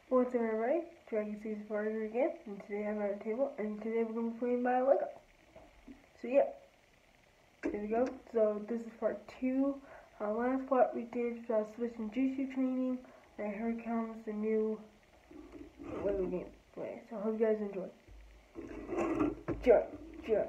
What's up, everybody? Dragon Season 4 here again, and today I'm at a table, and today we're going to be playing my Lego. So yeah, here we go. So this is part 2. Last part we did Switch and Jutsu training, and here comes the new Lego game. Okay, so I hope you guys enjoy. Sure.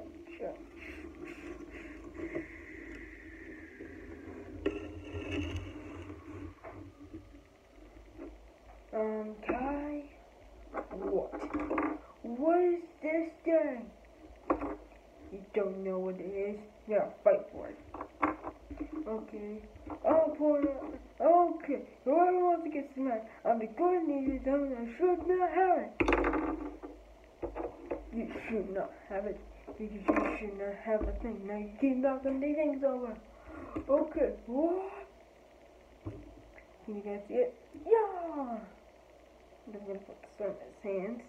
Kai, what? What is this thing? You don't know what it is? Yeah, fight for it. Okay. I'll pour it out. Okay. Whoever wants to get smacked, I'm the coordinator, and I should not have it. You should not have it. Because you should not have a thing. Now you keep knocking these things over. Okay. What? Can you guys see it? Yeah! I'm gonna put some in his hands.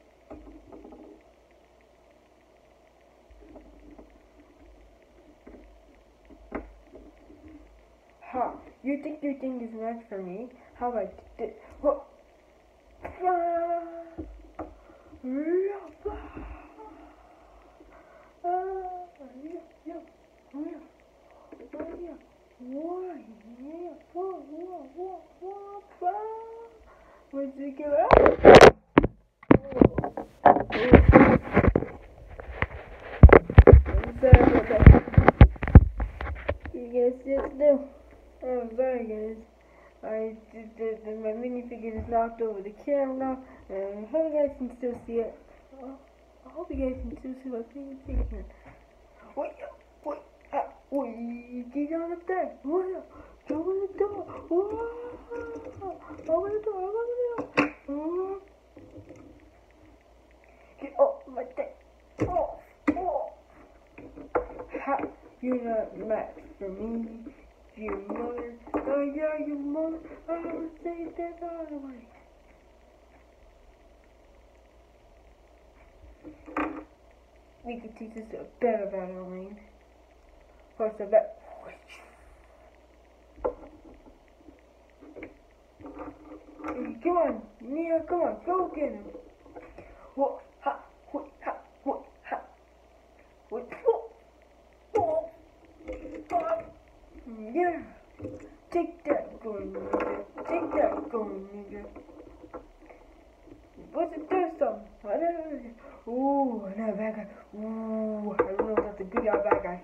Ha! You think your thing is meant for me? How about this? Whoa! Where's it go out? You guys sit still. Oh, sorry guys. My minifigure is knocked over the camera, and I hope you guys can still see it. I hope you guys can still see my minifigure. Wait, get on the thing. Open the door. Open the door. Get off my thing. Oh. Ha, you're not matched for me. Your mother. Oh yeah, your mother. I will say that all the way. We could teach this a better battle lane. First of all, come on, Nia, come on, go get him. What? Ha, what? Ha, what? Ha, what? Oh. Yeah. Take that, going nigga. Take that, going nigga. What's the third song? Ooh, another bad guy. Ooh, I don't know if that's a good guy or bad guy.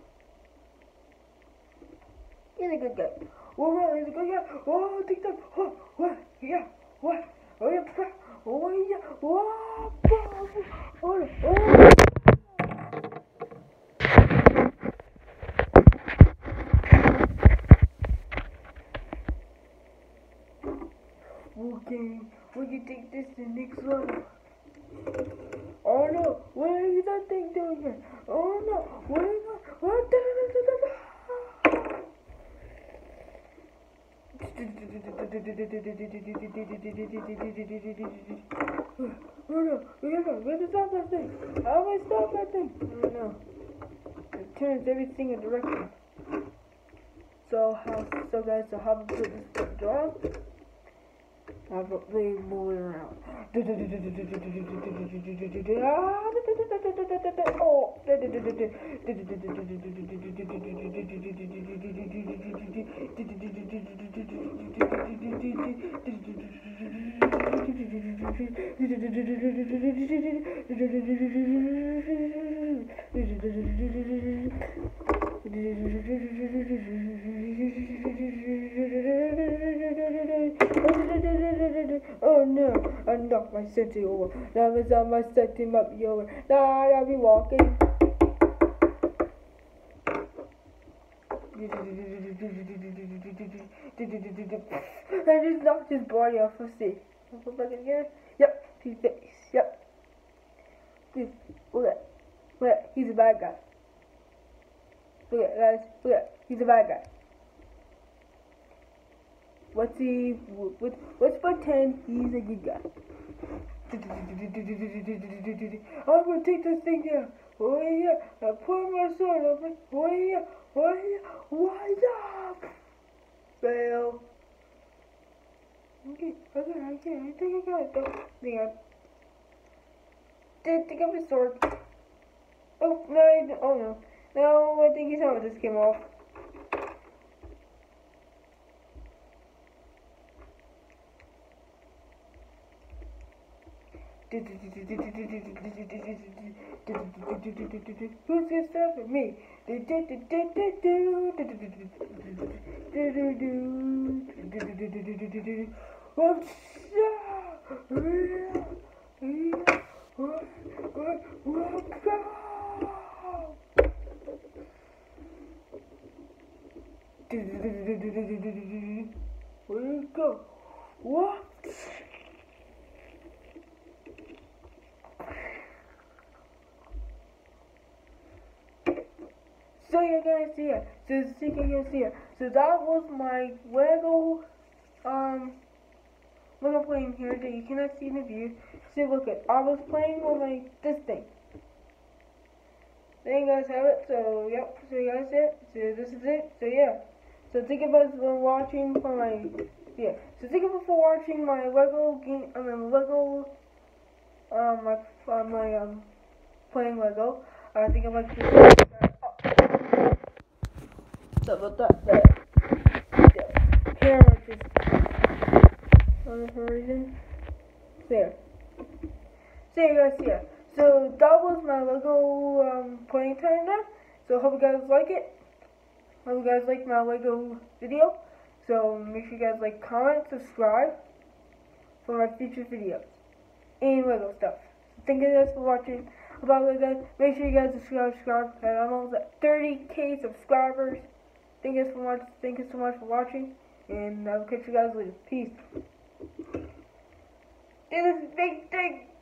He's a good guy. Oh, he's a good guy. Oh, take that. Oh, what? Yeah. What? Oh, yeah. Oh, yeah. Oh. Okay, we can take this to the next level. Oh no, what is that thing doing here? Oh no, what is that? What the? Oh no, we gotta stop that thing. How do I stop that thing? I don't know. It turns everything in direction. So guys, how to put this door? How about they move it around? Oh! Oh no, I knocked my sentry over. Now it's on my sentry might be over. Now I gotta be walking. I just knocked his body off. Let's see. Look back again. Yep, his face. Yep. Look at, he's a bad guy. Look at, guys. Look at, he's a bad guy. Let's pretend he's a good guy. I'm gonna take this thing down. Oh yeah, I put my sword over. Oh yeah, what's up? Fail. Okay, I think I got it though. Did pick up his sword. Oh no, oh no. No, I think his helmet just came off. Who's gonna stop at me? Where you go? What? So you guys here. So that was my Lego Lego playing here that you cannot see in the view. So look at I was playing with like this thing. There you guys have it. So yep, so you guys see it. So this is it. So yeah. So thank you guys for watching for my So thank you for watching my Lego game Lego my playing Lego. I think I like to about that camera just on the horizon. There. So you guys see it. So that was my Lego playing time there. So hope you guys like it. Hope you guys like my Lego video. So make sure you guys like, comment, subscribe for my future videos and Lego stuff. So thank you guys for watching. About Lego, make sure you guys subscribe. I'm almost at 30k subscribers. Thank you so much for watching, and I'll catch you guys later. Peace. It is a big thing.